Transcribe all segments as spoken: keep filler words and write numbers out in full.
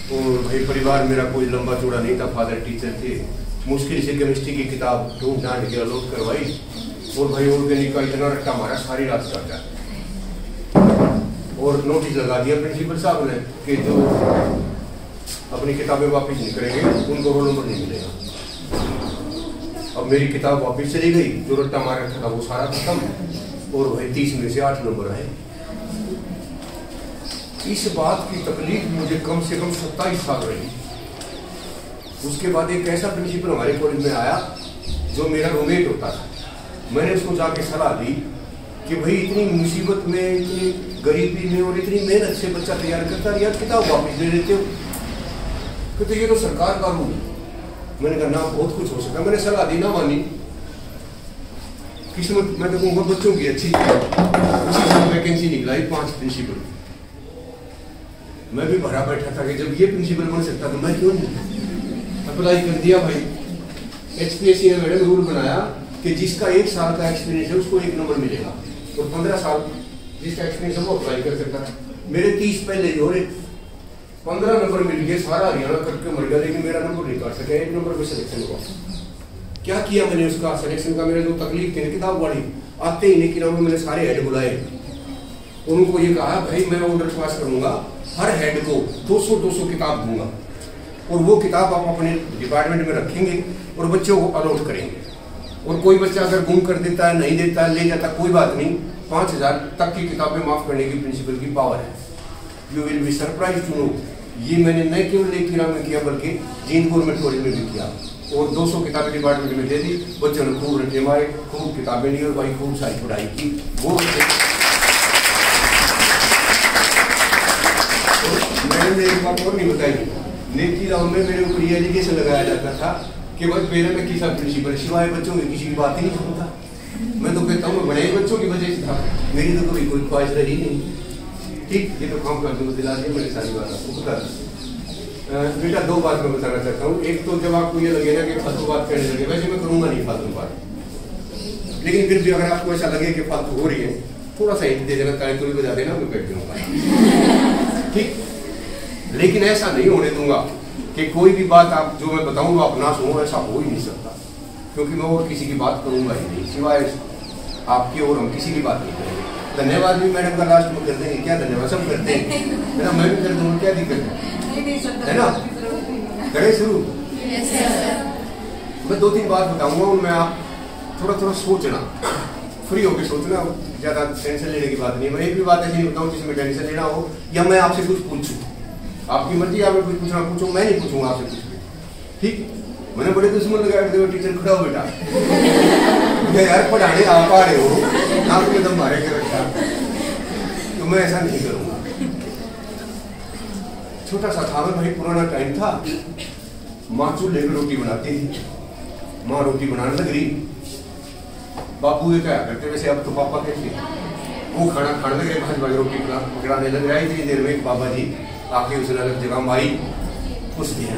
और भाई परिवार मेरा कोई लंबा चौड़ा नहीं था, फादर टीचर थे। मुश्किल से केमिस्ट्री की किताब ढूंढ ढांड के अलोट करवाई और भाई ऑर्गेनिक का इतना रट्टा मारा सारी रात काटा और नोटिस लगा दिया प्रिंसिपल साहब ने कि जो अपनी किताबें वापस नहीं करेंगे उनको रोल नंबर नहीं मिलेगा। अब मेरी किताब वापस चली गई, जो रट्टा मारा था वो सारा खत्म और भाई तीस में से आठ नंबर आए। इस बात की तकलीफ मुझे कम से कम सत्ताईस साल रही। उसके बाद एक ऐसा प्रिंसिपल हमारे कॉलेज में आया जो मेरा रूममेट होता था। मैंने उसको जाके सलाह दी कि भाई इतनी मुसीबत में, इतनी गरीबी में और इतनी मेहनत से बच्चा तैयार करता है, यार किताब वापस ले लेते हो। तो ये तो सरकार का रूल। मैंने कहा ना बहुत कुछ हो सकता। मैंने सलाह दी, ना मानी। किस्मत मैं तो कहूँगा बच्चों की अच्छी थी। वैकेंसी निकलाई पांच प्रिंसिपल। मैं भी भरा बैठा था कि जब ये प्रिंसिपल बन सकता तो मैं क्यों नहीं। अप्लाई कर दिया भाई। एचपीएससी ने मैडम रूल बनाया कि जिसका एक साल का एक्सपीरियंस है उसको एक नंबर मिलेगा और पंद्रह साल जिसका एक्सपीरियंस है वो अप्लाई कर सकता है। मेरे तीस पहले ही हो रहे, पंद्रह नंबर मिल गए, सारा हरियाणा करके मर गया, लेकिन मेरा नंबर नहीं काट सके। एक नंबर पे सिलेक्शन हुआ। क्या किया मैंने उसका सिलेक्शन का? मेरे जो तकलीफ थी किताब वाली, आते ही नहीं कि नाम मैंने सारे हेड बुलाए। उनको ये कहा भाई मैं ऑर्डर पास करूंगा, हर हेड को दो सौ दो सौ किताब दूंगा और वो किताब आप अपने डिपार्टमेंट में रखेंगे और बच्चों को अलॉट करेंगे। और कोई बच्चा अगर गुम कर देता है, नहीं देता है, ले जाता, कोई बात नहीं, पाँच हजार तक की किताबें माफ करने की प्रिंसिपल की पावर है। You will be surprise to know, ये मैंने न केवल एक किराम में किया बल्कि जींद गवर्नमेंट कॉलेज में भी किया और दो सौ किताबें डिपार्टमेंट में दे दी। बच्चों ने खूब रटे मारे, खूब किताबें ली और भाई खूब सारी पढ़ाई की। वो मैंने एक बात और नहीं बताई, नेकी राउंड में मेरे ऊपर ये एलिगेशन लगाया जाता था कि बस मेरे में किसी प्रिंसिपल सिवाय बच्चों की किसी की बात ही नहीं सुनता। मैं तो कहता हूँ मैं बड़े बच्चों की वजह से था, मेरी तो कभी कोई ख्वाहिश रही नहीं। ठीक, ये तो काम कर दूँ दिला दिया मैंने सारी बात आपको बता। बेटा दो बात मैं बताना चाहता हूँ। एक तो जब आपको ये लगे ना कि फालतू बात करने लगे, वैसे मैं करूँगा नहीं फालतू बात, लेकिन फिर भी अगर आपको ऐसा लगे कि फालतू हो रही है थोड़ा सा हिंट दे देना, ताली बजा देना, मैं बैठ जाऊँगा। ठीक, लेकिन ऐसा नहीं होने दूंगा कि कोई भी बात आप जो मैं बताऊंगा आप ना सुनो, ऐसा हो ही नहीं सकता। क्योंकि मैं और किसी की बात करूंगा ही नहीं सिवाय आपकी, और हम किसी की बात नहीं करेंगे। धन्यवाद भी मैडम का लास्ट में कर देंगे, क्या धन्यवाद सब करते हैं, है ना? मैं भी कर दूंगा, क्या दिक्कत है ना? करें शुरू। मैं दो तीन बात बताऊंगा उनमें आप थोड़ा थोड़ा सोचना, फ्री होकर सोचना, ज्यादा टेंशन लेने की बात नहीं। मैं एक भी बात ऐसी नहीं बताऊँ जिसमें टेंशन लेना हो या मैं आपसे कुछ पूछूं। आपकी मर्जी, आप कुछ पूछना पूछो, मैं नहीं पूछूंगा आपसे कुछ भी। ठीक, मैंने बड़े दुश्मन लगाए टीचर खड़ा हो बेटा यार पढ़ाने आप आ रहे हो, आप एकदम मारे के रखा, तो मैं ऐसा नहीं करूंगा। छोटा सा था भाई, पुराना टाइम था, माँ चूल्हे पर रोटी बनाती थी। माँ रोटी बनाने लग रही, बापू ये क्या करते, वैसे अब तो पापा कैसे वो खाना खाने लग रहे, भाज भाज रोटी पकड़ाने लग रहा है। इतनी देर में बाबा जी आके उसने अलग जगह मारी, कुछ दिया।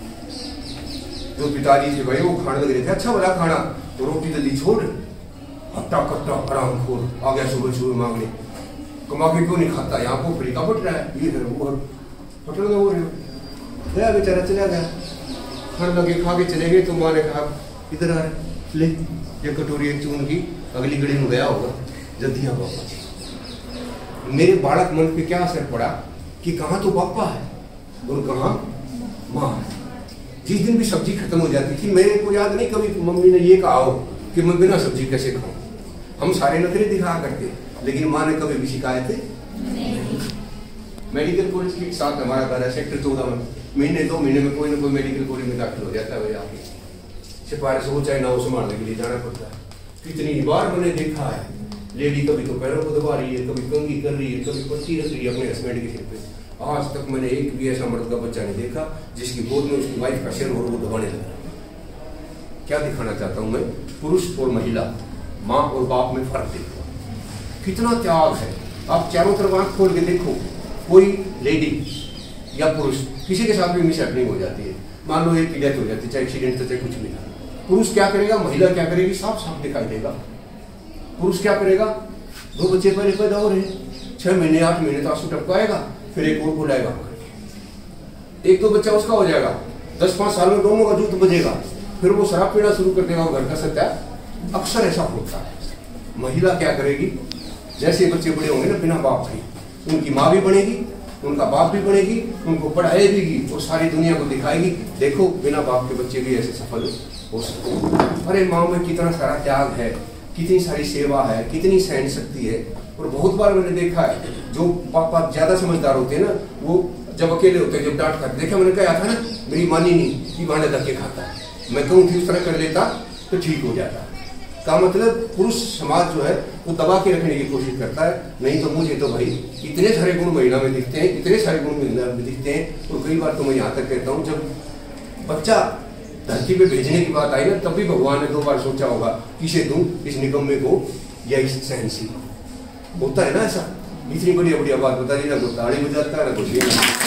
जो पिताजी थे भाई वो खाने लग रहे थे, अच्छा बड़ा खाना, तो रोटी जल्दी छोड़, हट्टा कट्टा आराम खोर आ गया सुबह सुबह मांगने, कमा के क्यों नहीं खाता, यहाँ को फ्री का बट रहा है, ये है वो होटल में हो रहे गया, बेचारा चला गया, खाने लगे, खा के चले गए। तो माँ ने कहा इधर आ रहे, ले ये कटोरी एक चून की, अगली गली में गया होगा, जल्दी आ बाबा। मेरे बालक मन पे क्या असर पड़ा कि कहाँ तो पापा है और कहाँ माँ है। जिस दिन भी सब्जी खत्म हो जाती थी, मेरे को याद नहीं कभी मम्मी ने ये कहा हो कि मैं बिना सब्जी कैसे खाऊं। हम सारे नखरे दिखा करते, लेकिन माँ ने कभी भी शिकायत नहीं। मेडिकल कॉलेज के साथ हमारा घर है, सेक्टर चौदह में, महीने दो महीने में कोई ना कोई मेडिकल कॉलेज में दाखिल हो जाता है। आगे सिफारिश हो चाहे ना हो, संभालने के लिए जाना पड़ता है। कितनी बार मैंने देखा है, लेडी कभी तो पैरों को दबा रही है, कभी कंघी कर रही है, कभी पट्टी रख रही है अपने हस्बैंड के सिर पे। आज तक मैंने एक भी ऐसा मर्द का बच्चा नहीं देखा जिसकी गोद में उसकी वाइफ का सिर और वो दबाने लगा। क्या दिखाना चाहता हूं मैं, पुरुष और महिला, माँ और बाप में फर्क देखो, कितना त्याग है। आप चारों तरफ आंख खोल के देखो, कोई लेडी या पुरुष किसी के साथ भी मिसहैपनिंग हो जाती है, मान लो एक की डेथ हो जाती है, चाहे एक्सीडेंट चाहे कुछ भी था, पुरुष क्या करेगा, महिला क्या करेगी, साफ साफ दिखाई देगा। पुरुष क्या करेगा, दो बच्चे पहले पैदा हो रहे हैं, छह महीने आठ महीने तो आंसू टपकाएगा, फिर एक और बुलाएगा, एक तो बच्चा उसका हो जाएगा, दस पांच साल में दोनों का जूत बजेगा, फिर वो शराब पीना शुरू कर देगा, वो घर का सत्या। अक्सर ऐसा होता है। महिला क्या करेगी, जैसे बच्चे बड़े होंगे ना बिना बाप के, उनकी माँ भी बनेगी, उनका बाप भी बनेगी, उनको पढ़ाएगी और सारी दुनिया को दिखाएगी, देखो बिना बाप के बच्चे भी ऐसे सफल हो सकते हैं। अरे माँ में कितना सारा त्याग है, कितनी सारी सेवा है, कितनी सहन शक्ति है। और बहुत बार मैंने देखा है जो पापा ज्यादा समझदार होते हैं ना, वो जब अकेले होते हैं, जब डांट खाते, देखा मैंने कहा था ना, मेरी मानी नहीं कि भांडे धक्के खाता है, मैं कहूँ कि उस तरह कर लेता तो ठीक हो जाता। का मतलब पुरुष समाज जो है वो दबा के रखने की कोशिश करता है। नहीं तो मुझे तो भाई इतने सारे गुण महिला में दिखते हैं, इतने सारे गुण महिला में दिखते हैं। और कई बार तो मैं यहाँ तक कहता हूँ, जब बच्चा धरती पे भेजने की बात आई ना, तब भी भगवान ने दो बार सोचा होगा किसे दूं, इस निकम्मे को या इस सहनशील को। होता है ना ऐसा। इतनी बढ़िया बढ़िया बात बता दी ना, कोई ताड़ी बजाता है ना कुछ।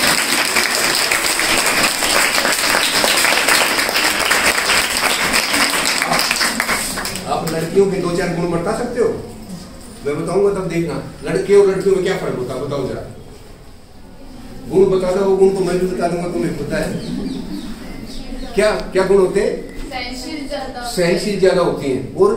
आप लड़कियों के दो चार गुण बता सकते हो? मैं बताऊंगा तब देखना। लड़के और लड़कियों में क्या फर्क होता है, बताओ जरा। गुण बता दो, वो गुण तो मैं भी बता दूंगा, तुम्हें पता है क्या क्या गुण होते हैं? सहनशील ज्यादा सहनशील ज्यादा होती हैं। और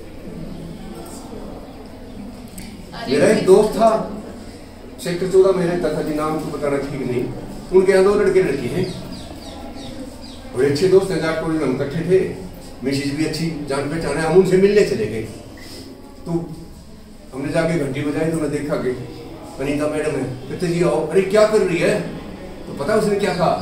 मेरा एक दोस्त था, सेक्टर चौदह में रहता था जी, नाम तो बताना ठीक नहीं। उनके यहाँ दो लड़के लड़की हैं, बड़े अच्छे दोस्त हैं, जाट टोली में हम इकट्ठे थे, मिसेज भी अच्छी जान पहचान है। हम उनसे मिलने चले गए, तो हमने जाके घंटी बजाई, तो उन्हें देखा कि अनीता मैडम है। कहते जी आओ। अरे क्या कर रही है? तो पता उसने क्या कहा,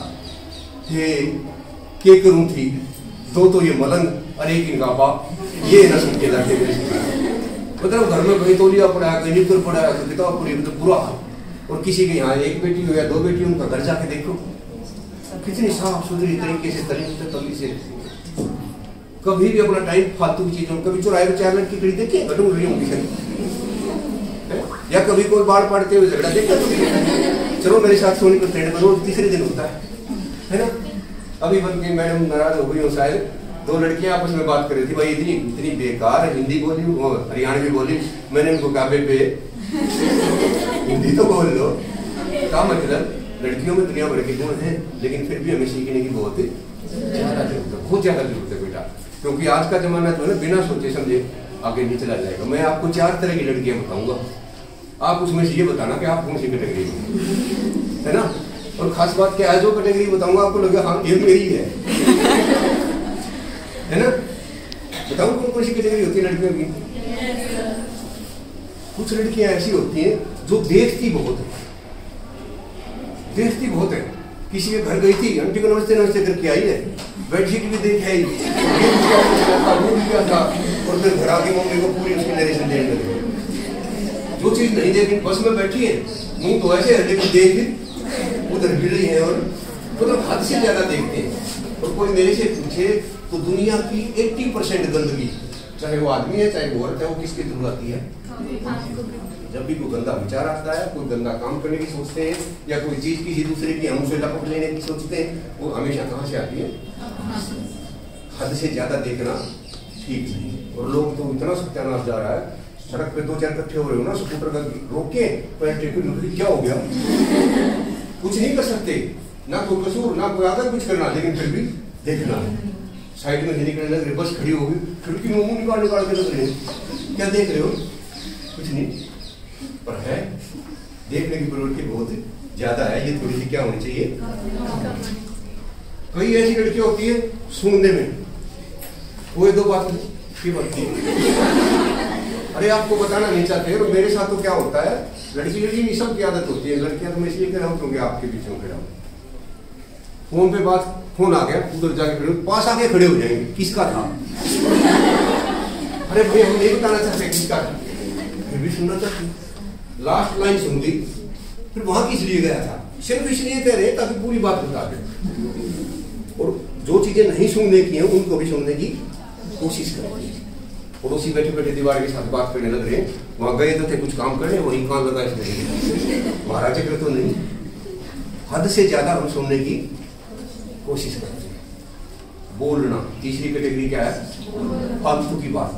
के करूं थी दो तो ये मलंग और एक इनका बाप, ये न सुन के लड़के। मतलब घर में कहीं तौलिया पड़ा है, कहीं निकर पड़ा है, तो किताब पड़ी, तो बुरा हाल। और किसी के यहाँ एक बेटी हो या दो बेटी, उनका घर जाके देखो कितनी साफ सुथरी तरीके से तरीके तली से। कभी भी अपना टाइम फालतू की चीजों, कभी चुराए में चार लड़की खड़ी देखी घटू रही होंगी, या कभी कोई बाढ़ पड़ते हुए झगड़ा देखा तो चलो मेरे साथ सोने को ट्रेंड में रोज तीसरे दिन होता है, है ना। अभी बन के मैडम नाराज हो गई हो शायद, दो लड़कियां आपस में बात कर रही थी, भाई इतनी इतनी बेकार हिंदी बोली, हरियाणवी बोली। मैंने उनको कहा पे हिंदी तो बोल लो। क्या मतलब, लड़कियों में दुनिया भर के गुण है, लेकिन फिर भी हमें सीखने की बहुत ज्यादा जरूरत है, बहुत ज्यादा जरूरत है बेटा। क्योंकि आज का जमाना जो है ना, बिना सोचे समझे आगे नहीं चला जाएगा। मैं आपको चार तरह की लड़कियां बताऊंगा, आप उसमें से ये बताना कि आप कौन सी कैटेगरी में, है ना। और खास बात क्या है, जो कैटेगरी बताऊंगा आपको लगेगा हाँ ये मेरी है, है ना। बताऊं कौन कौन सी कैटेगरी होती है लड़कियों की? कुछ लड़कियां ऐसी होती हैं जो देखती बहुत है, देखती बहुत है। किसी के घर गई थी, आंटी को नमस्ते नमस्ते करके आई है, बेडशीट भी देख आई, वो भी क्या था, और फिर घर आके मम्मी को पूरी उसकी नरेशन देने लगी। जो चीज नहीं देखी, बस में बैठी है, मुंह तो ऐसे है लेकिन देख उधर गिर रही है, और मतलब हद से ज्यादा देखते हैं। और कोई मेरे से पूछे तो दुनिया की अस्सी परसेंट गंदगी, चाहे वो आदमी है चाहे वो औरत है, वो किसके थ्रू आती है? जब भी कोई गंदा विचार आता है, कोई गंदा काम करने की सोचते हैं, या कोई चीज किसी दूसरे की हम उसे लपट लेने की सोचते हैं, वो हमेशा कहाँ से आती है? हद से ज्यादा देखना ठीक नहीं। और लोग तो इतना सत्यानाश जा रहा है, सड़क पे दो चार इकट्ठे हो रहे हो ना, स्कूटर का रोक के क्या हो गया, कुछ नहीं कर सकते, ना कोई कसूर ना कोई आदत कुछ करना, लेकिन फिर भी देखना। साइड में से निकलने लग रहे, बस खड़ी होगी, खिड़की में मुंह निकाल निकाल के लग रहे, क्या देख रहे हो? कुछ नहीं, पर है देखने की प्रवृत्ति बहुत ज्यादा है। ये थोड़ी सी क्या होनी चाहिए, कई ऐसी लड़कियां होती है सुनने में वो दो बात की बनती है। अरे आपको बताना नहीं चाहते, और मेरे साथ तो क्या होता है, लड़की लड़की सब की आदत होती है। लड़कियां तो मैं इसलिए कह रहा हूँ क्योंकि आपके पीछे हूँ खड़ा हूँ, फोन पे बात, फोन आ गया, उधर जाके खड़े, पास आके खड़े हो जाएंगे, किसका था? अरे भाई हम नहीं बताना चाहते किसका था, फिर भी सुनना चाहते। लास्ट लाइन सुन ली, फिर वहां किस लिए गया था, सिर्फ इसलिए कह रहे ताकि पूरी बात बता दे। और जो चीजें नहीं सुनने की हैं उनको भी सुनने की कोशिश करें। पड़ोसी बैठे बैठे दीवार के साथ बात करने लग रहे हैं, वहां गए तो थे कुछ काम करने, वहीं कान लगा इसलिए महाराज चक्र तो नहीं। हद से ज्यादा हम सुनने की कोशिश करते हैं। बोलना, तीसरी कैटेगरी क्या है? फालतू की बात।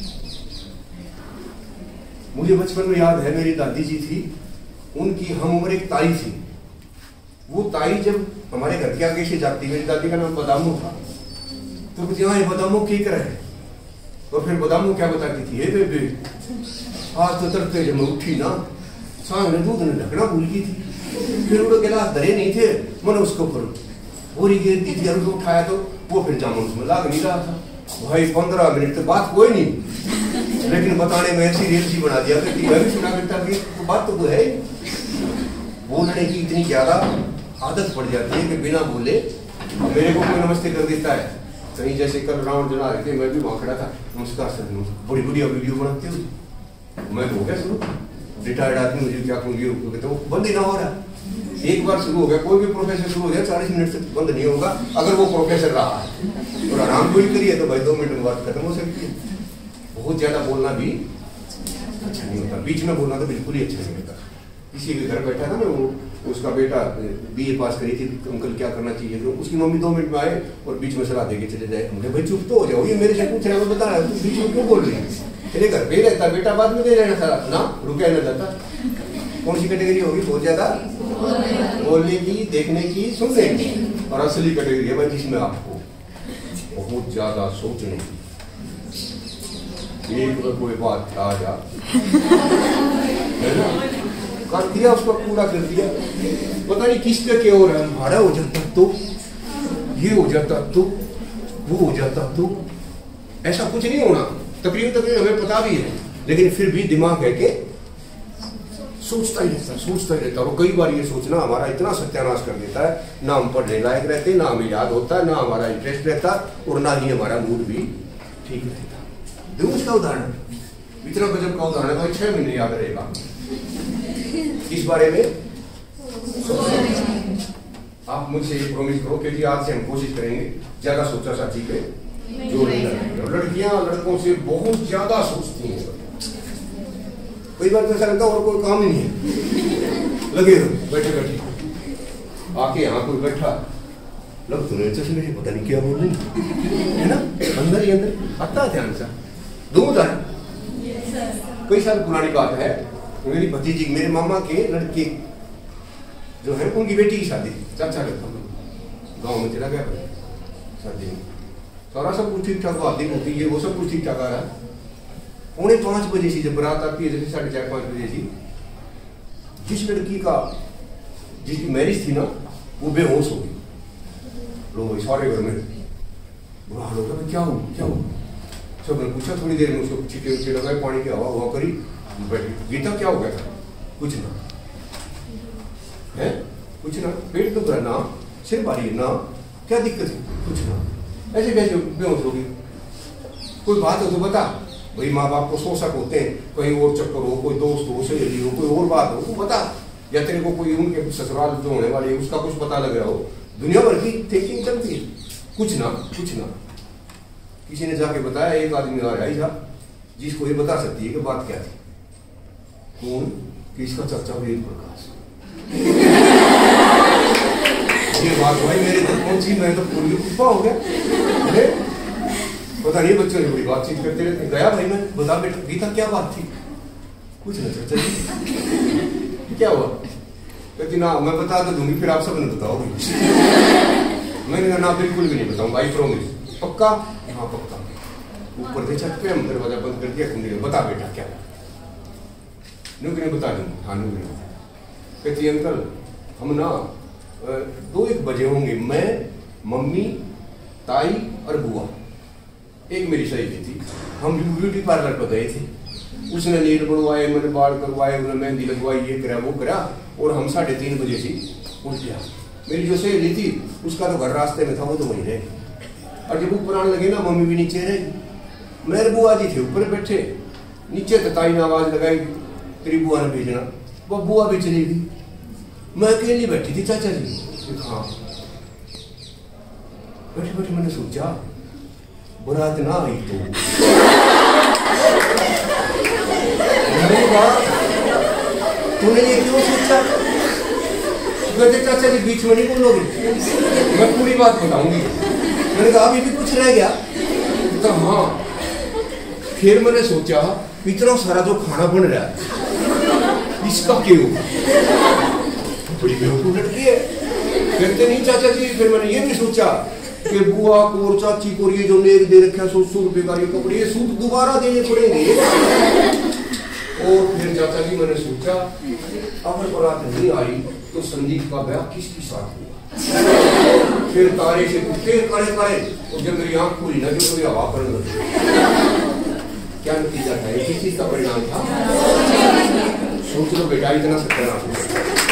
मुझे बचपन में याद है, मेरी दादी जी थी, उनकी हम उम्र एक ताई थी। वो ताई जब हमारे घर के आगे से जाती, मेरी दादी का नाम बदामू था। तो कुछ यहाँ बदामू की करे, तो फिर बदामू क्या बताती थी, हे बेबे आज तो तड़के जब मैं उठी ना, सामने दूध ने ढकना भूल गई थी, फिर वो गिलास धरे नहीं थे, मैंने उसको ऊपर बोरी गिर दी थी, उसको उठाया तो वो फिर जामुन उसमें लाग नहीं रहा था। भाई पंद्रह मिनट तो बात कोई नहीं, लेकिन बताने में ऐसी रेल सी बना दिया कि मैं भी सुना करता कि तो बात तो है। बोलने की इतनी ज्यादा आदत पड़ जाती है कि बिना बोले मेरे को कोई नमस्ते कर देता है। कहीं जैसे कल राउंड जना रहे थे, मैं भी वहां खड़ा था, नमस्कार सर, बड़ी बढ़िया वीडियो बनाते हो। मैं तो हो गया शुरू, रिटायर्ड आदमी मुझे क्या कहूँगी, तो बंद ही ना हो रहा। एक बार शुरू हो गया, कोई भी प्रोफेसर शुरू हो गया चालीस मिनट से बंद नहीं होगा अगर वो प्रोफेसर रहा है और आराम कोई करिए तो भाई दो मिनट में बात खत्म हो सकती है। बहुत ज्यादा बोलना भी अच्छा नहीं होता, बीच में बोलना तो बिल्कुल ही अच्छा नहीं होता। किसी के घर बैठा था ना, वो उसका बेटा बीए पास करी थी, अंकल क्या करना चाहिए, तो उसकी मम्मी दो मिनट में आए और बीच में सलाह देके चले जाए। मुझे भाई चुप तो हो जाओ, ये मेरे से पूछ रहा है, मैं बता रहा हूँ, तुम बीच में क्यों बोल रही है, तेरे घर पे रहता बेटा, बाद में दे रहना था ना, रुके न जाता। कौन सी कैटेगरी होगी बहुत ज्यादा बोलने की, देखने की, सुनने की, और असली कैटेगरी है भाई जिसमें आपको बहुत ज्यादा सोचने की। एक बार कोई बात आ जा कर दिया, उसको पूरा कर दिया, पता नहीं किस पे क्या हो रहा है, भाड़ा हो जाता तो, ये हो जाता तो, वो हो जाता तो, ऐसा कुछ नहीं होना। तकरीबन तकरीबन हमें पता भी है, लेकिन फिर भी दिमाग है कि सोचता ही रहता, सोचता ही रहता। और कई बार ये सोचना हमारा इतना सत्यानाश कर देता है, ना हम पढ़ने लायक रहते, ना हमें याद होता, ना हमारा इंटरेस्ट रहता, और ना ही हमारा मूड भी ठीक रहता। दूँ उसका उदाहरण, इतना गजब का उदाहरण है, छह महीने याद रहेगा। इस बारे में आप मुझसे प्रॉमिस करो कि आज से हम कोशिश करेंगे ज्यादा सोचा साची पे जो नहीं करेंगे। लड़कियां लड़कों से बहुत ज्यादा सोचती हैं, कई बार तो ऐसा लगता है और कोई काम ही नहीं है, लगे रहो बैठे बैठे। आके यहाँ कोई बैठा लग तो नहीं चश्मे से, पता नहीं क्या बोल रही है ना, अंदर ही अंदर आता है ध्यान से। दो उदाहरण, कई साल पुरानी बात है, मेरी भतीजी मेरे मामा के लड़के जो है उनकी बेटी की शादी, चाचा लगता गाँव में चला गया शादी में, सारा सब कुछ ठीक ठाक आती होती है, वो सब कुछ ठीक ठाक आ रहा है। पौने पांच बजे से जब बारात आती है, जैसे साढ़े चार पांच बजे से, जिस लड़की का जिसकी मैरिज थी ना वो बेहोश हो गई। लोग सारे घर में बुरा हाल होगा, क्या हो क्या हो, सब ने पूछा, थोड़ी देर में उसको छिटे उछे लगाए, पानी की हवा हुआ करी, बैठी। गीता क्या हो गया था, कुछ ना है, कुछ ना, पेट तो ना, सिर भारी ना, क्या दिक्कत है, कुछ ना, ऐसे कैसे बेहोश होगी, कोई बात हो तो बता। भाई माँ बाप को शोषक होते हैं, कहीं और चक्कर हो, कोई दोस्त हो, सहेली हो, कोई और बात हो तो बता, या तेरे को कोई उनके ससुराल जो होने वाले उसका कुछ पता लग रहा हो। दुनिया भर की थिंकिंग चलती है, कुछ ना कुछ ना। किसी ने जाके बताया, एक आदमी आ रहा है जिसको ये बता सकती है कि बात क्या थी। कौन? कि इसका चाचा वीर प्रकाश। ये बात भाई मेरे तक पहुंची, मैं तो पूरी कुप्पा हो गया। पता नहीं बच्चों ने बड़ी बातचीत करते रहते, गया भाई मैं, बता बेटा गीता क्या बात थी, कुछ ना चाचा जी क्या हुआ, कहती ना मैं बता तो दूंगी, फिर आप सब ने बताओगे। मैंने कहा ना बिल्कुल भी नहीं बताऊंगा, आई प्रॉमिस। पक्का? हाँ पक्का। ऊपर से छत पे हम दरवाजा बंद कर दिया, कुंडी बता बेटा क्या, नुकने बता दूंगा। हाँ नुकने। कहती अंकल हम ना दो एक बजे होंगे, मैं मम्मी ताई और बुआ, एक मेरी सहेली थी, हम ब्यूटी पार्लर पर गए थे, उसने नील बनवाए, मैंने बाल करवाए, उन्होंने मेहंदी लगवाई, ये करा वो करा, और हम साढ़े तीन बजे से उठ गया। मेरी जो सहेली थी उसका तो घर रास्ते में था, वो तो वहीं रहे। और जब ऊपर आने लगे ना, मम्मी भी नीचे रही, मेरे बुआ जी थे ऊपर बैठे, नीचे तो ताई ने आवाज लगाई तेरी बुआ ने भेजना, वो बुआ भी चली गई, मैं अकेली बैठी थी। चाचा जी हाँ, बैठे बैठे मैंने सोचा बुरात ना आई तो तूने ये क्यों सोचा? कहते चाचा जी बीच में नहीं बोलोगे, मैं पूरी बात बताऊंगी। मैंने कहा अभी भी कुछ रह गया? तो हाँ। फिर मैंने सोचा इतना सारा जो खाना बन रहा है इसका क्यों, बड़ी बेवकूफ लड़की है, कहते नहीं चाचा जी। फिर मैंने ये भी सोचा कि बुआ को और चाची को ये जो नेक दे रखा सौ सौ रुपए का ये कपड़े, ये सूट दोबारा देने पड़ेंगे। और फिर चाचा जी मैंने सोचा अगर बारात नहीं आई तो संदीप का ब्याह किसके साथ हुआ। फिर तारे से उठते करे करे और जब मेरी आंख खुली ना जो कोई हवा करने लगी, क्या नतीजा था, किस चीज का परिणाम था। सोच लो बेटा, इतना सत्यानाश।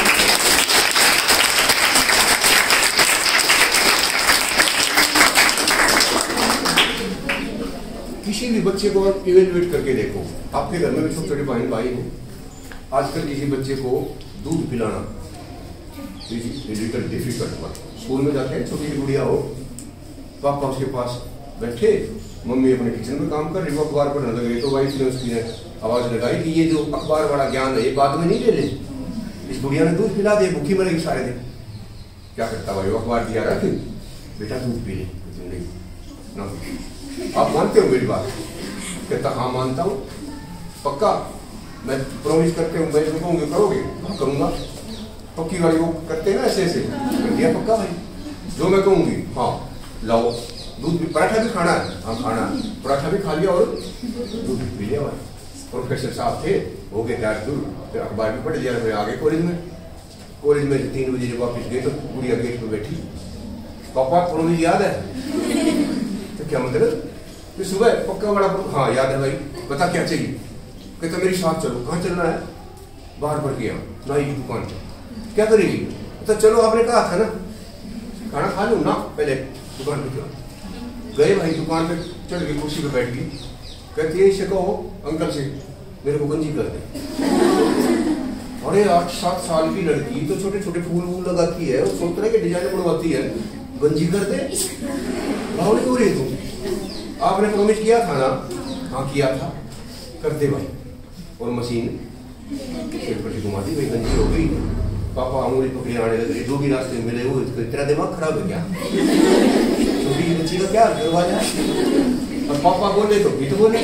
किसी भी बच्चे को आप इवेल्युएट करके देखो। आपके घर में भी छोटे छोटे बहन भाई हो, आजकल किसी बच्चे को दूध पिलाना डिफिकल्ट डिफिकल्ट स्कूल में जाते हैं, छोटी गुड़िया हो, पापा उसके पास बैठे, मम्मी अपने किचन में काम कर रही, वो अखबार पढ़ने लग रही, तो वाइफ ने उसकी आवाज लगाई कि ये जो अखबार वाला ज्ञान है ये बाद में नहीं ले ले, इस गुड़िया ने दूध पिला दे, भूखी मरेगी सारे दिन। क्या करता भाई, वो अखबार दिया रहा, बेटा दूध पी ले। नहीं ना, आप मानते हो मेरी बात? कहता हाँ मानता हूँ, पक्का, मैं प्रॉमिस करके मैं कहूँगी करोगे? हाँ करूँगा। पक्की वाली वो करते हैं ना ऐसे ऐसे, कर दिया पक्का भाई, जो मैं कहूँगी हाँ लाओ। दूध भी, पराठा भी खाना है, हाँ खाना है, पराठा भी खा लिया और दूध भी पी लिया भाई। प्रोफेसर साहब थे, हो गए तैयार दूर, फिर अखबार भी पढ़ लिया, फिर आगे कॉलेज में। कॉलेज में तीन बजे जब वापस गए तो गुड़िया गेट पे बैठी, पापा प्रॉमिस याद है? तो क्या मतलब? तो सुबह पक्का बड़ा, हाँ याद है भाई, बता क्या चाहिए? कहता मेरी साथ चलो। कहाँ चलना है? बाहर पर गया नाई की दुकान पर। क्या करेगी? तो चलो आपने कहा था ना, खाना खा लूँ ना पहले, दुकान पे चलो। गए भाई, दुकान पे चढ़ गई, कुर्सी पे बैठ गई। कहती है इसे कहो अंकल से मेरे को गंजी कर दे। अरे आठ सात साल की लड़की तो छोटे छोटे फूल वूल लगाती है, और सोच रहे कि डिजाइन बनवाती है, गंजी कर दे। राहुल क्यों रही तुम? आपने प्रॉमिस किया था ना? हाँ किया था। कर दे भाई। और मशीन सिर पर घुमा दी भाई, गंजी हो गई। पापा अंगुली पकड़े आने लगे, जो भी रास्ते मिले वो, तेरा दिमाग खराब है क्या? छोटी बच्ची का क्या दरवाजा? और पापा बोले तो भी तो बोले।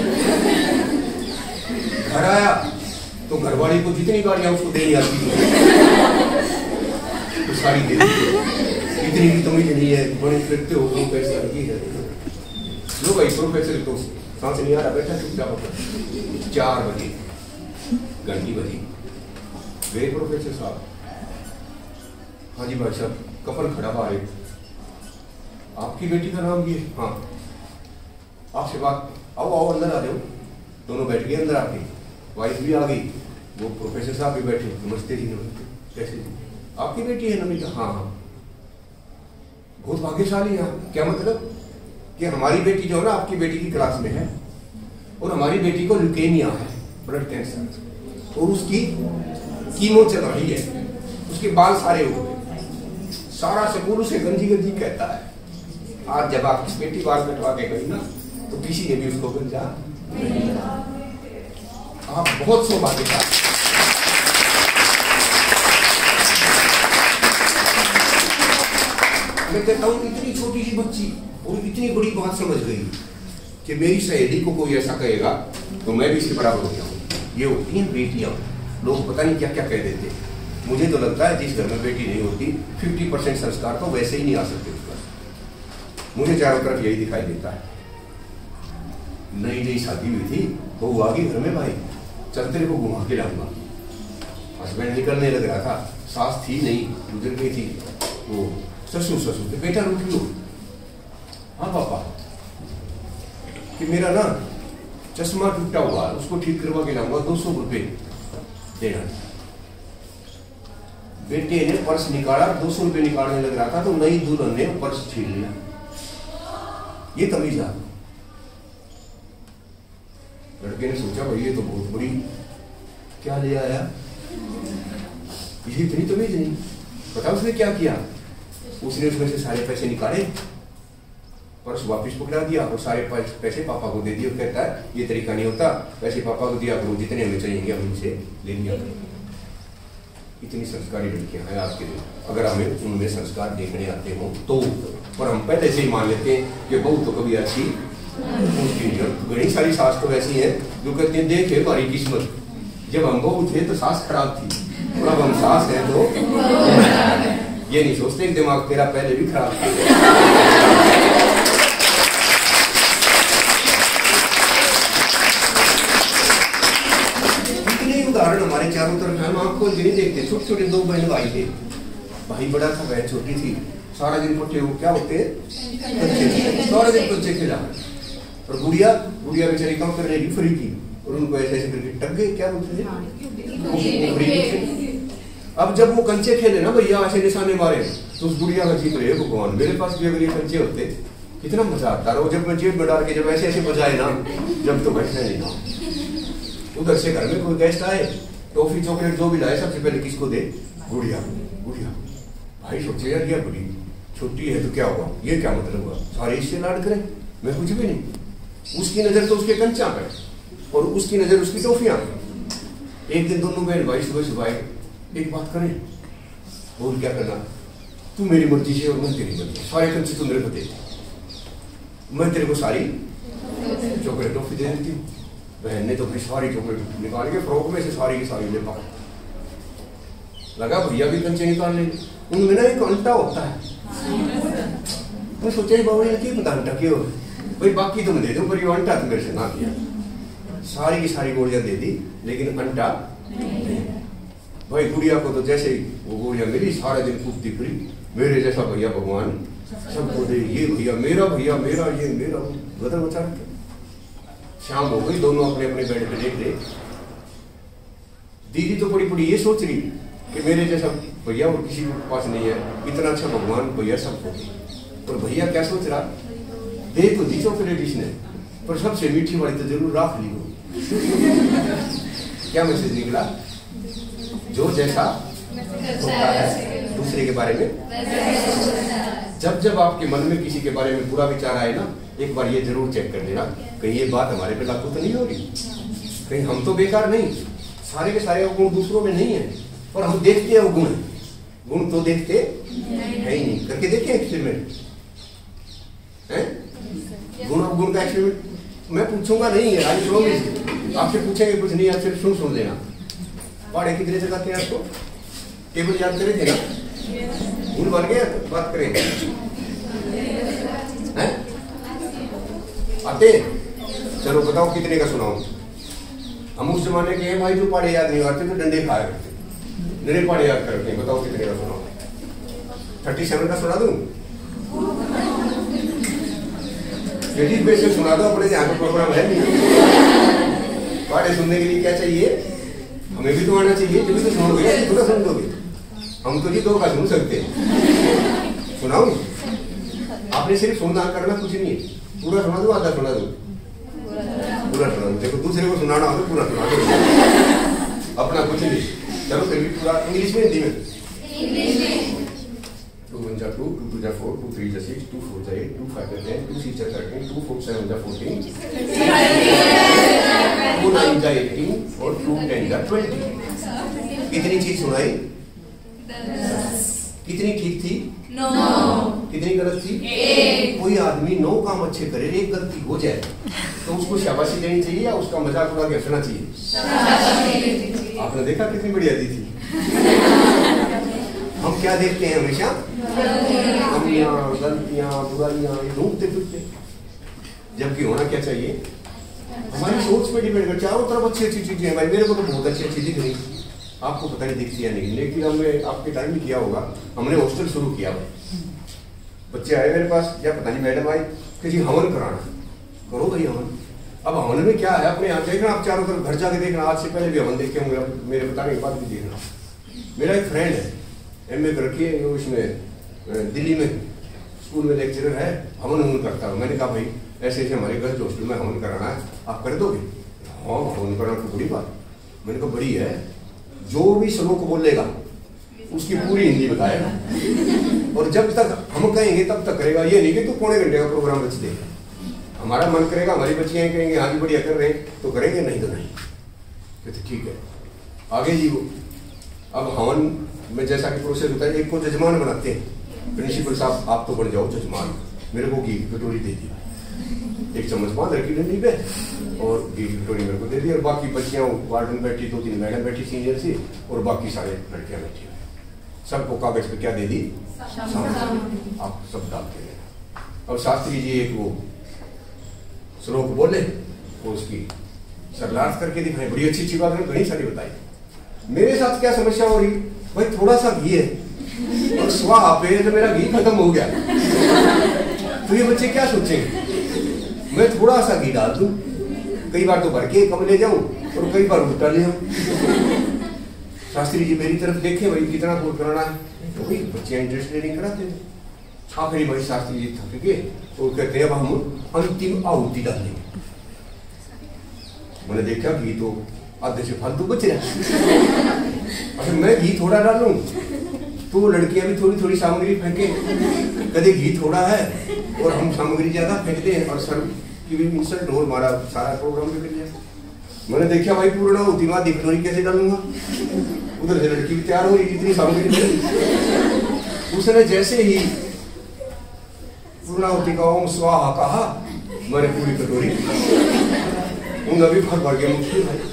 घर आया तो घरवाली को जितनी गाड़ियां उसको देनी आती थी तो सारी दे दी। इतनी भी तमीज नहीं है, बड़े फिरते हो तुम, कैसा ये है। लो भाई प्रोफेसर तो सांस नहीं आ रहा, बैठा चुपचाप। चार बजे घंटी बजी, गए प्रोफेसर साहब। हाँ जी भाई साहब, कफन खड़ा हुआ है, आपकी बेटी का नाम ये? हाँ। आपसे बात, आओ आओ अंदर आ जाओ। दोनों बैठ गए अंदर आके, वाइफ भी आ गई, वो प्रोफेसर साहब भी बैठे। नमस्ते जी। नमस्ते। कैसे जी? आपकी बेटी है नमिता? हाँ हाँ। बहुत भाग्यशाली है। क्या मतलब? कि हमारी बेटी जो है ना आपकी बेटी की क्लास में है, और हमारी बेटी को ल्यूकेमिया है, ब्लड कैंसर, और उसकी कीमो चल रही है, उसके बाल सारे हो गए, सारा स्कूल उसे गंजी गंजी कहता है। आज जब आपकी बेटी बाल कटवा के गई ना तो किसी ने भी उसको गंजा नहीं कहा। आप बहुत सौभाग्यशाली। मैं कहता हूँ इतनी छोटी सी बच्ची और इतनी बड़ी बात समझ गई कि मेरी सहेली को कोई ऐसा कहेगा तो मैं भी इसके बराबर हो जाऊँ। ये होती हैं बेटियां, लोग पता नहीं क्या क्या कह देते। मुझे तो लगता है जिस घर में बेटी नहीं होती फिफ्टी परसेंट संस्कार तो वैसे ही नहीं आ सकते उसका। मुझे चारों तरफ यही दिखाई देता है। नई नई शादी हुई थी, बहू आ गई घर में, भाई चल तेरे को घुमा के लाऊंगा। हस्बैंड निकलने लग रहा था, सास थी नहीं, गुजर गई थी। वो ससुर ससुर थे, बेटा रुक लो। हाँ पापा, कि मेरा ना चश्मा टूटा हुआ, उसको ठीक करवा के लाऊंगा, दो सौ रुपये देना। बेटे ने पर्स निकाला, दो सौ रुपये निकालने लग रहा था तो नई दुल्हन ने पर्स छीन लिया। ये तमीज आ। लड़के ने सोचा भाई ये तो बहुत बड़ी, क्या ले आया, ये इतनी तमीज नहीं। पता उसने क्या किया? उसने उसमें से सारे पैसे निकाले, पर्स वापस पकड़ा दिया और सारे पैसे पापा को दे दिए। कहता है ये तरीका नहीं होता, पैसे पापा को दिया करो, जितने हमें चाहिए हम उनसे ले लिया करो। इतनी संस्कारी लड़कियां हैं आज के दिन, अगर हमें उनमें संस्कार देखने आते हो तो। और हम पहले से ही मान लेते हैं कि बहू तो कभी अच्छी उसकी नहीं। बड़ी सारी सास तो ऐसी है जो कहते हैं देखे हमारी किस्मत, जब हम बहू थे तो सास खराब थी, और अब हम सास हैं तो ये नहीं सोचते दिमाग तेरा पहले भी खराब था। इतने उदाहरण हमारे चारों तरफ हम आपको नहीं देखते। छोटे छोटे दो बहन भाई थे, भाई बड़ा था, बहन छोटी थी। सारा दिन पट्टे वो क्या होते हैं, सारा दिन बच्चे खेला। और गुड़िया गुड़िया बेचारी काम करने की फ्री की, और उनको ऐसे ऐसे करके टक गए, क्या बोलते थे। अब जब वो कंचे खेले ना भैया, ऐसे निशाने मारे, तो उस गुड़िया का जीत रहे भगवान, मेरे पास भी अगर ये कंचे होते कितना मजा आता। और जब मैं जेब में डाल के जब ऐसे ऐसे बजाए ना, जब तो बैठना नहीं ना। उधर से घर में कोई गेस्ट आए, टॉफी चॉकलेट जो भी लाए, सबसे पहले किसको दे, गुड़िया गुड़िया। भाई सोचे यार ये बड़ी छोटी है तो क्या हुआ, ये क्या मतलब हुआ, सारे इससे लाड करें, मैं कुछ भी नहीं। उसकी नजर तो उसके कंचा पे और उसकी नजर उसकी टॉफियां। एक दिन दोनों बहन भाई सुबह सुबह एक बात करें, बोल क्या करना, तू मेरी मर्जी से और मैं तेरी मर्जी, सारे कंचे तू मेरे को दे, मैं तेरे को सारी चॉकलेट टॉफी दे देती हूँ। बहन ने तो फिर सारी चॉकलेट निकाल के फ्रॉक में से सारी की सारी ले पा लगा, भैया भी कंचे निकाल लेंगे। उनमें ना एक अंटा होता है, मैं सोचा बाबू ये क्या पता अंटा क्यों भाई, बाकी तो मैं दे दूं पर ये अंटा तो मेरे से ना दिया। सारी की सारी गोलियां दे दी लेकिन अंटा भाई। गुड़िया को तो जैसे ही वो गोलियां मिली, सारे दिन कूदती फिरी, मेरे जैसा भैया भगवान सबको दे, ये भैया मेरा, भैया मेरा, ये मेरा, बदल बचा रखे। शाम हो गई, दोनों अपने अपने बेड पे लेट गए। दीदी तो बड़ी बड़ी ये सोच रही कि मेरे जैसा भैया और किसी के पास नहीं है, इतना अच्छा भगवान भैया सबको। और भैया क्या सोच रहा, दे तो दी चॉकलेट इसने, पर सबसे मीठी वाली तो जरूर राख ली हो। क्या मैसेज निकला, जो जैसा होता है दूसरे के बारे में। जब जब आपके मन में किसी के बारे में बुरा विचार आए ना, एक बार ये जरूर चेक कर लेना, कहीं ये बात हमारे पे लागू तो नहीं होगी, कहीं हम तो बेकार नहीं। सारे के सारे गुण दूसरों में नहीं है, और हम देखते हैं वो गुण, गुण तो देखते है ही नहीं। करके देखे एक्सपेरिमेंट है, गुण और गुण का एक्सपेरिमेंट मैं पूछूंगा नहीं है, आई प्रॉमिस। आपसे पूछेंगे कुछ नहीं, आप सिर्फ सुन सुन लेना। पढ़े कितने से करते हैं आपको, टेबल याद करे थे ना, गुण बन गया, बात करेंगे हैं आते। चलो बताओ कितने का सुनाओ। हम उस जमाने के हैं भाई जो पढ़े याद नहीं आते तो डंडे खाया करते, मेरे पढ़े याद करते हैं। बताओ कितने का सुनाओ, थर्टी सेवन का सुना दूं, जदीद बेस से सुना दो, अपने यहाँ का प्रोग्राम है नहीं। पढ़े सुनने के लिए क्या चाहिए, हमें भी तो आना चाहिए, जब भी तो सुनोगे, पूरा सुन दोगे। हम तो जी दो का सुन सकते हैं, सुनाओ। आपने सिर्फ सुनना करना कुछ नहीं है, पूरा सुना दो, आधा सुना दो, पूरा सुना दो। देखो दूसरे को सुनाना हो तो पूरा सुना दो, अपना कुछ नहीं। चलो फिर भी पूरा इंग्लिश में, हिंदी में। टू वन जा टू, टू टू जा फोर, टू थ्री जा सिक्स, टू फोर जा एट, टू फाइव जा टेन, टू सिक्स जा थर्टीन, टू फोर सेवन जा फोर्टीन, टू नाइन जा एटीन और टू टेन जा ट्वेंटी। कितनी चीज सुनाई, कितनी ठीक थी, नौ। कितनी गलत थी, एक। कोई आदमी नौ काम अच्छे करे, एक गलती हो जाए तो उसको शाबाशी देनी चाहिए या उसका मजाक उड़ा के हंसना चाहिए। आपने देखा कितनी बढ़िया दी थी। हम क्या देखते हैं हमेशा, कमियां, गलतियां, बुराइयां ढूंढते फिरते, जबकि होना क्या चाहिए, हमारी सोच पे डिपेंड कर। चारों तरफ अच्छी अच्छी चीजें हैं भाई, मेरे को तो बहुत अच्छी अच्छी दिख रही, आपको पता नहीं दिखती या नहीं, लेकिन हमने आपके टाइम में किया होगा, हमने हॉस्टल शुरू किया। बच्चे आए मेरे पास, या पता नहीं मैडम आई कि जी हवन कराना, करो भाई हवन। अब हवन में क्या है, अपने यहाँ देखना, आप चारों तरफ घर जाके देखना, आज से पहले भी हवन देखे होंगे, मेरे बताने के बाद भी देखना। मेरा एक फ्रेंड है, एम ए कर रखी है, वो इसमें दिल्ली में स्कूल में लेक्चरर है, हवन हवन करता है। मैंने कहा भाई ऐसे ऐसे हमारे गर्ल्स हॉस्टल में हवन कराना है, आप कर दोगे? हाँ हवन कराना तो बड़ी बात। मैंने कहा बड़ी है, जो भी श्लोक बोलेगा उसकी पूरी हिंदी बताएगा, और जब तक हम कहेंगे तब तक करेगा, ये नहीं कि तू पौने घंटे का प्रोग्राम बच देगा। हमारा मन करेगा, हमारी बच्चियां कहेंगे हाँ जी बढ़िया कर रहे हैं तो करेंगे, नहीं तो नहीं। तो ठीक है आगे जी। वो अब हवन में जैसा कि प्रोसेस होता है, एक को जजमान बनाते हैं, प्रिंसिपल साहब आप तो बन जाओ जजमान। मेरे को घी की कटोरी दे दी, एक चम्मच बांध रखी डंडी पे और घी की कटोरी मेरे को दे दी, और बाकी बच्चियां वार्डन बैठी, दो तीन मैडम बैठी सीनियर से, और बाकी सारे लड़कियां बैठी हुई, सबको कागज पे क्या दे दी, आप सब डालते हैं। अब शास्त्री जी एक वो श्लोक बोले, वो उसकी सरलार्थ करके दिखाई, बड़ी अच्छी अच्छी बात है, बड़ी सारी बताई। मेरे साथ क्या समस्या हो रही, भाई थोड़ा सा घी है और स्वाहा पे तो मेरा घी खत्म हो गया, तो ये बच्चे क्या सोचेंगे, मैं थोड़ा सा घी डाल दूं, कई बार तो भर के कम ले जाऊं और कई बार उल्टा ले आऊं। शास्त्री जी मेरी तरफ देखे, भाई कितना कोट कराना है, तो भाई बच्चे इंटरेस्ट नहीं कराते थे। आखिरी भाई शास्त्री जी थक गए तो कहते हैं अब हम अंतिम आहुति डालेंगे। मैंने देखा घी तो आधे से फालतू बच रहा, अच्छा मैं घी थोड़ा डालूं तो लड़कियां भी थोड़ी थोड़ी सामग्री फेंके, कभी घी थोड़ा है और हम सामग्री ज्यादा फेंकते हैं और सर की भी इंसल्ट हो, हमारा सारा प्रोग्राम बिगड़ गया। मैंने देखा भाई पूर्ण आहुति में दिखनोरी कैसे डालूंगा, उधर से लड़की भी तैयार हो रही, जितनी सामग्री। उसने जैसे ही पूर्णाहुति का ओम स्वाहा कहा, मैंने पूरी कटोरी उन अभी भर भर के मुश्किल भाई,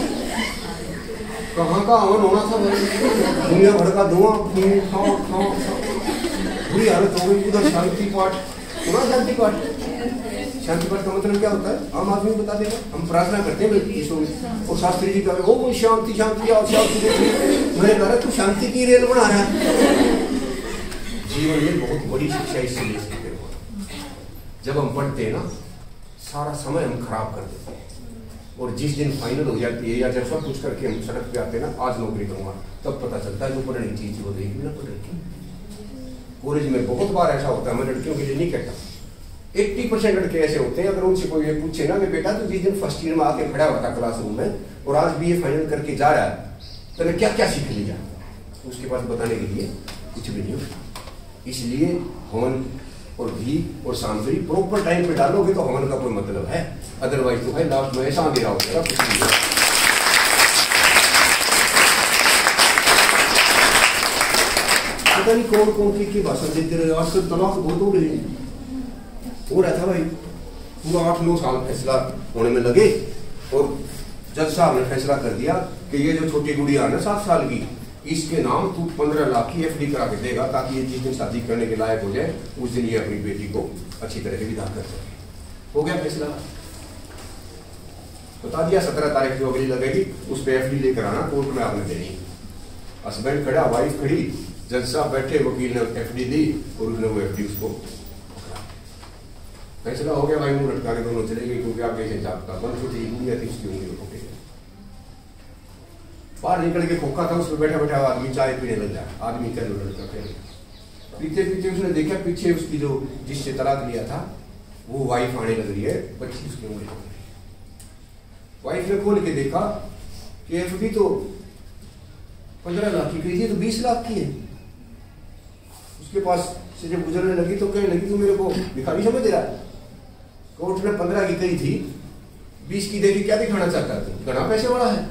कहाँ का हवन होना था भाई, दुनिया भर का धुआं, खाओ खाओ खाओ, बुरी हालत हो गई। उधर शांति पाठ सुना, शांति पाठ, शांति पाठ का मतलब क्या होता है आम आदमी बता देगा, हम प्रार्थना करते हैं और शास्त्री जी कह रहे ओम शांति शांति और शांति। मैंने कहा तू शांति की रेल बना रहा है। जीवन में बहुत बड़ी शिक्षा इसलिए सीखते हो, जब हम पढ़ते हैं ना सारा समय हम खराब कर देते हैं, और जिस दिन फाइनल हो जाती है या जब सब कुछ करके हम सड़क पे आते हैं ना, आज नौकरी करूंगा, तब पता चलता है जो पढ़ने की चीज वो देखी ना पढ़ने। कॉलेज में बहुत बार ऐसा होता है, मैं लड़कियों के लिए नहीं कहता, अस्सी परसेंट लड़के ऐसे होते हैं, अगर उनसे कोई ये पूछे ना मैं बेटा तो जिस दिन फर्स्ट ईयर में आके खड़ा हुआ था क्लासरूम में और आज भी ये फाइनल करके जा रहा है तो मैं क्या क्या सीख लिया, उसके पास बताने के लिए कुछ भी नहीं होता। इसलिए हवन और घी और सामग्री प्रॉपर टाइम पे डालोगे तो हवन का कोई मतलब है, अदरवाइज तो भाई लास्ट में ऐसा अंधेरा हो जाएगा कुछ नहीं। पता नहीं कौन कौन की भाषण देते रहे, आज कल तलाक बहुत हो रही है। हो रहा था भाई पूरा आठ नौ साल फैसला होने में लगे और जज साहब ने फैसला कर दिया कि ये जो छोटी गुड़िया है ना सात साल की, इसके नाम तू पंद्रह लाख की एफ डी करा के देगा ताकि ये जिस दिन शादी करने के लायक हो जाए उस दिन ये अपनी बेटी को अच्छी तरह से विदा कर सके। हो गया फैसला, बता दिया सत्रह तारीख जो अगली लगेगी उस पर एफ डी लेकर आना, कोर्ट में आपने देनी। हस्बैंड खड़ा, वाइफ खड़ी, जज साहब बैठे, वकील ने एफ डी दी और उसने वो एफ डी उसको फैसला हो गया। भाई मुंह लटका के दोनों चले गए क्योंकि आप कैसे चाहता बंद छोटी गुड़िया थी उसकी उंगली में ठोके। बाहर निकल के खोखा था, उसमें बैठा बैठा आदमी चाय पीने लग जाए, आदमी कह लड़का कह पीछे पीछे उसने देखा पीछे उसकी जो जिससे तलाक लिया था वो वाइफ आने लग रही है, बच्ची उसकी उंगली पकड़ रही है। वाइफ ने खोल के देखा कि एफ डी तो पंद्रह लाख की गई थी तो बीस लाख की है। उसके पास से जब गुजरने लगी तो कहने लगी तू मेरे को भिखारी समझ रहा है, कोर्ट ने पंद्रह की कही थी, बीस की देखी क्या दिखाना चाहता है, घना पैसे वाला है।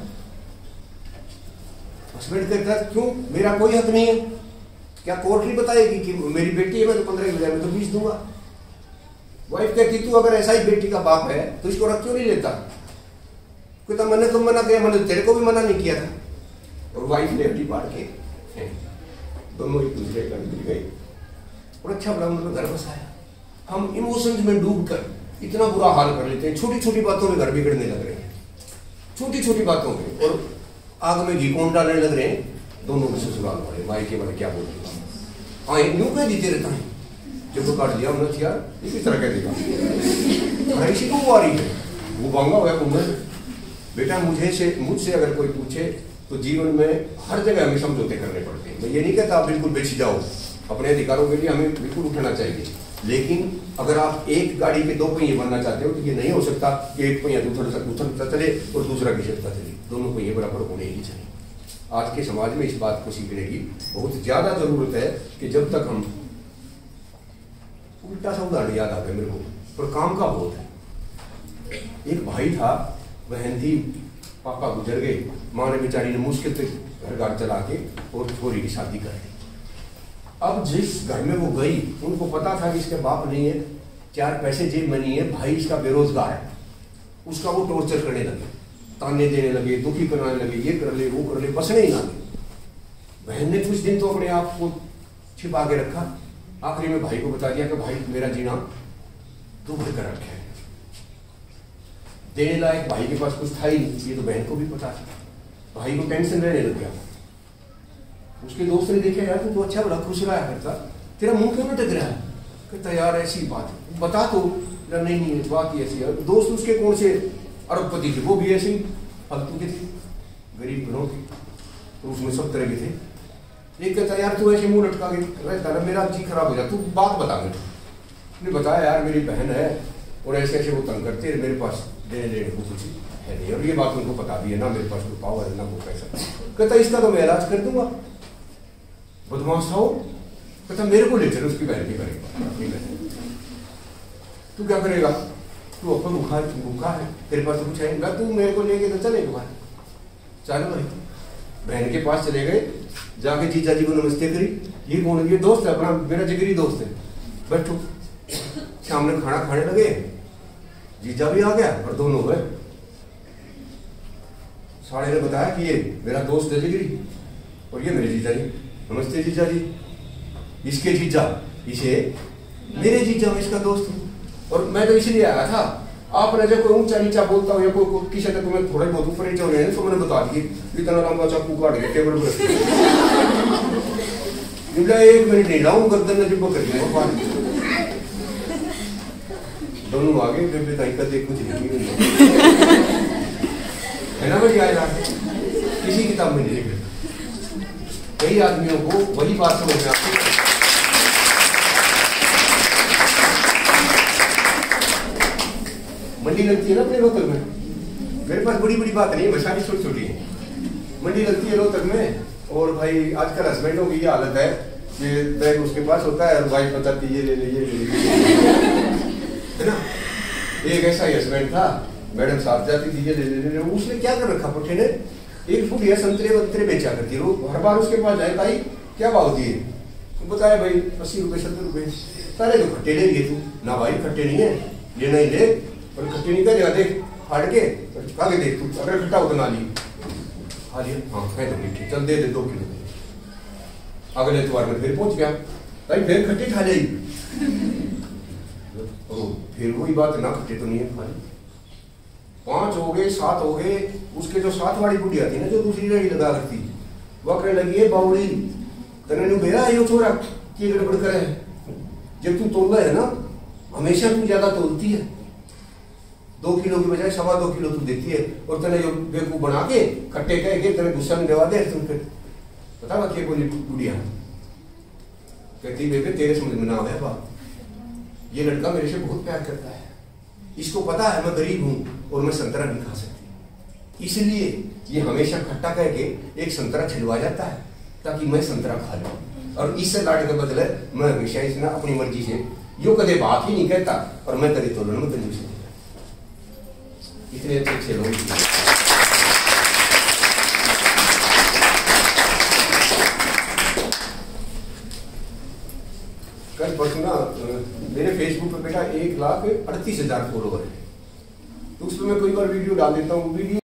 हस्बैंड कहता है क्यों, मेरा कोई हक नहीं है, क्या कोर्ट नहीं बताएगी कि मेरी बेटी है मैं तो पंद्रह की बजाय मैं तो बीस दूंगा। वाइफ कहती तू अगर ऐसा ही बेटी का बाप है तो इसको रख क्यों नहीं लेता, कहता मैंने तो मना किया, मैंने तेरे को भी मना नहीं किया था। और वाइफ ने हड्डी पाड़ के दोनों एक दूसरे का निकल गए और अच्छा बड़ा मतलब घर बसाया। हम इमोशंस में डूब कर इतना बुरा हाल कर लेते हैं, छोटी छोटी बातों में घर बिगड़ने लग रहे हैं, छोटी छोटी बातों में, और आग में घी कौन डालने लग रहे हैं दोनों में ससुराल वाले। भाई के वाले क्या बोलते हैं, हाँ यूं कह देते रहता है, जब तो काट दिया हमने यार इसी तरह कह देगा इसी को आ रही है वो भांगा हुआ घूमे। बेटा मुझे से मुझसे अगर कोई पूछे तो जीवन में हर जगह हमें समझौते करने पड़ते हैं। मैं ये नहीं कहता आप बिल्कुल बेची जाओ, अपने अधिकारों के लिए हमें बिल्कुल उठना चाहिए, लेकिन अगर आप एक गाड़ी के दो पहिए बनना चाहते हो तो ये नहीं हो सकता कि एक पहिया दूसरा दूसरा चले और दूसरा घिसकता चले, दोनों पहिए बराबर होने ही चाहिए। आज के समाज में इस बात को सीखने की बहुत ज्यादा जरूरत है कि जब तक हम उल्टा सा उदाहरण याद आता है मेरे को, पर काम का बहुत है। एक भाई था, बहन थी, पापा गुजर गए, माँ ने बेचारी ने मुश्किल से घर घर चला के और छोरी की शादी कर दी। अब जिस घर में वो गई उनको पता था कि इसके बाप नहीं है, चार पैसे जेब में नहीं है, भाई इसका बेरोजगार है, उसका वो टॉर्चर करने लगे, ताने देने लगे, दुखी कराने लगे, ये कर ले वो कर ले, बसने ही ना लगे। बहन ने कुछ दिन तो अपने आप को छिपा के रखा। आखिरी में भाई को बता दिया कि भाई मेरा जीना तू भर कर रखे है। देने लायक भाई के पास कुछ था ही नहीं, ये तो बहन को भी पता था। भाई को टेंशन रहने लग गया। उसके दोस्त ने देखा यार तू तो अच्छा बड़ा खुश रहा करता, तेरा मुंह क्यों लटक रहा है? कहता यार ऐसी बात बता तो। नहीं नहीं बात ही ऐसी है। दोस्त उसके कौन से अरबपति थे, वो भी ऐसे ही फालतू के थे, गरीब घरों के, तो उसमें सब तरह के थे। एक कहता यार तू ऐसे मुंह लटका के रहता ना, मेरा जी खराब हो जाए, तू बात बता मुझे। उसने बताया यार मेरी बहन है और ऐसे ऐसे वो तंग करते हैं, मेरे पास देने लेने को कुछ है नहीं, और ये बात उनको पता भी है ना, मेरे पास कोई पावर है ना वो पैसा। कहता इसका तो मैं इलाज कर दूंगा। बदमाश था वो। कहता मेरे को ले चलो उसकी बहन की करेगा। तू क्या करेगा? तू अपन भूखा भूखा है, तेरे पास तो कुछ है ना, तू मेरे को लेके तो चलेगा भाई। चलो भाई बहन के पास चले गए, जाके जीजा जी को नमस्ते करी। ये कौन? ये दोस्त है अपना, मेरा जिगरी दोस्त है, बैठो। सामने खाना खाने लगे, जीजा भी आ गया और दोनों गए। साड़े ने बताया कि ये मेरा दोस्त है जिगरी और ये मेरे जीजा जी। नमस्ते जीजा जी। इसके जीजा इसे मेरे जीजा में इसका दोस्त हूँ, और मैं तो इसलिए आया था आपने जब कोई ऊंचा नीचा बोलता हो या कोई को, किसी ने तुम्हें थोड़े बहुत ऊपर नीचे होने तो मैंने बता दिए। इतना लंबा चाकू काट के टेबल पर एक मिनट नहीं लाऊं, गर्दन में जिब्बो कर दिया। दोनों आगे बेबे ताई का देख कुछ नहीं है ना भाई। आया किसी किताब में नहीं लिखा। कई आदमियों को वही बात समझ में आती है। मंडी लगती है ना अपने रोहतक में, मेरे पास बड़ी बड़ी बात नहीं है, सारी छोटी छोटी है। मंडी लगती है रोहतक में, और भाई आजकल हस्बैंडों की ये हालत है कि बैग उसके पास होता है और वाइफ बताती ये ले ले ये ले है ना। एक ऐसा ही हस्बैंड था, मैडम साथ जाती थी ये ले ले ले, उसने क्या कर रखा पुट्ठे ने, एक फुट या संतरे वंतरे बेचा करती है। हर बार उसके पास जाए भाई क्या भाव दिए, बताया भाई अस्सी रुपए सत्तर रुपए। सारे तो खट्टे ले लिए तू ना भाई, खट्टे नहीं है ये नहीं ले, और खट्टे नहीं करेगा देख फाड़ के खा के देख तू, अगर खट्टा हो तो ना ली खा लिया। हाँ है तो ठीक, चल दे दे दो किलो। अगले इतवार में फिर पहुंच गया भाई, फिर खट्टे खा जाएगी। फिर वही बात ना, खट्टे तो नहीं है खाली। पांच हो गए, सात हो गए, उसके जो सात वाली बुढ़िया थी ना जो दूसरी रेडी लगा रखती, वह कहने लगी है बावड़ी तने बेरा यो छोरा की गड़बड़ करे, जब तू तोलता है ना हमेशा तू ज्यादा तोलती है, दो किलो की बजाय सवा दो किलो तू देती है, और तेने जो बेवकूफ बना के खट्टे कह के तेरे गुस्सा में देवा दे तुम। फिर पता बात ये बोली बुढ़िया, कहती बेबे तेरे समझ में ना आया बात, ये लड़का मेरे से बहुत प्यार करता है, इसको पता है मैं गरीब हूं और मैं संतरा नहीं खा सकती, इसलिए ये हमेशा खट्टा कह के एक संतरा छिलवा जाता है ताकि मैं संतरा खा लूं, और इससे लाने के बदले मैं हमेशा इसने अपनी मर्जी से यो कदे बात ही नहीं कहता, और मैं कदे तोलन में कंजूसी नहीं करता। इतने अच्छे अच्छे लोग कल परसों ना मेरे फेसबुक पे बेटा एक लाख अड़तीस हजार फॉलोवर है, तो उस पर मैं कोई बार वीडियो डाल देता हूँ। वीडियो